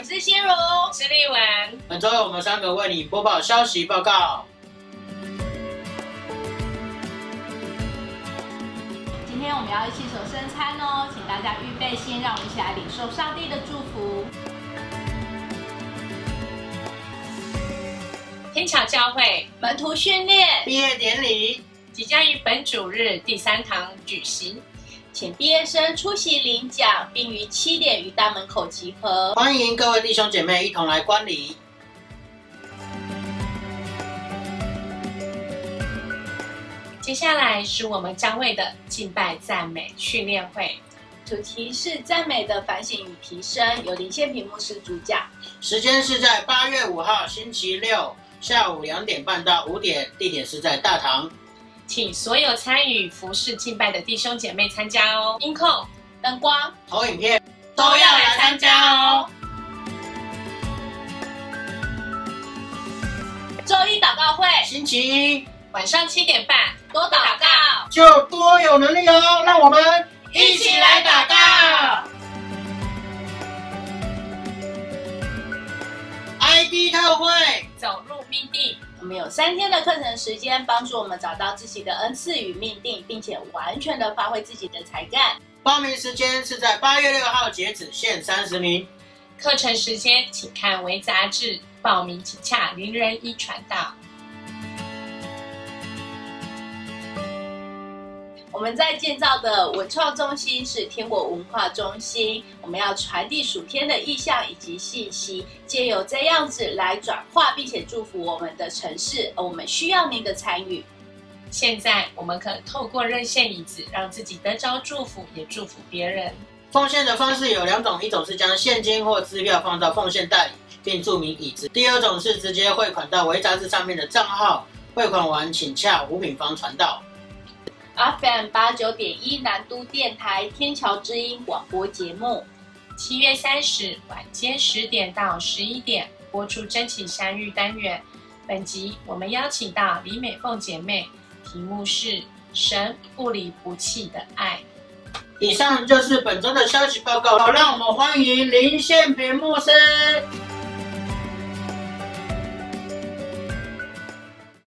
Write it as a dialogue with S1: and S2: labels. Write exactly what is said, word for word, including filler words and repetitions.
S1: 我是心如，
S2: 我是丽文。
S3: 本周我们三个为你播报消息报告。
S1: 今天我们要一起守圣餐哦，请大家预备心，让我们一起来领受上帝的祝福。
S2: 天桥教会
S1: 门徒训练
S3: 毕业典礼
S2: 即将于本主日第三堂举行，
S1: 请毕业生出席领奖，并于七点于大门口集合。
S3: 欢迎各位弟兄姐妹一同来观礼。
S2: 接下来是我们教会的敬拜赞美训练会，
S1: 主题是赞美的反省与提升，由林宪平牧师主讲。
S3: 时间是在八月五号星期六下午两点半到五点，地点是在大堂。
S2: 请所有参与服事敬拜的弟兄姐妹参加哦。音控、
S1: 灯光、
S3: 投影片
S2: 都要来参加哦。
S1: 周一祷告会，
S3: 星期一
S2: 晚上七点半，
S1: 多祷告，
S3: 就多有能力哦。让我们
S2: 一起来祷告。
S3: I D 特会
S2: 走入命定。
S1: 我们有三天的课程时间，帮助我们找到自己的恩赐与命定，并且完全的发挥自己的才干。
S3: 报名时间是在八月六号截止，限三十名。
S2: 课程时间请看微杂志，报名请洽林人一传道。
S1: 我们在建造的文创中心是天国文化中心，我们要传递属天的意象以及信息，借由这样子来转化并且祝福我们的城市，而我们需要您的参与。
S2: 现在我们可透过热线椅子，让自己得着祝福，也祝福别人。
S3: 奉献的方式有两种，一种是将现金或支票放到奉献袋里，并注明椅子；第二种是直接汇款到微杂志上面的账号，汇款完请洽吴品芳传道。
S1: F M 八九点一南都电台天桥之音广播节目，
S2: 七月三十晚间十点到十一点播出真情相遇单元。本集我们邀请到李美凤姐妹，题目是神不离不弃的爱。
S3: 以上就是本周的消息报告，让我们欢迎林宪平牧师。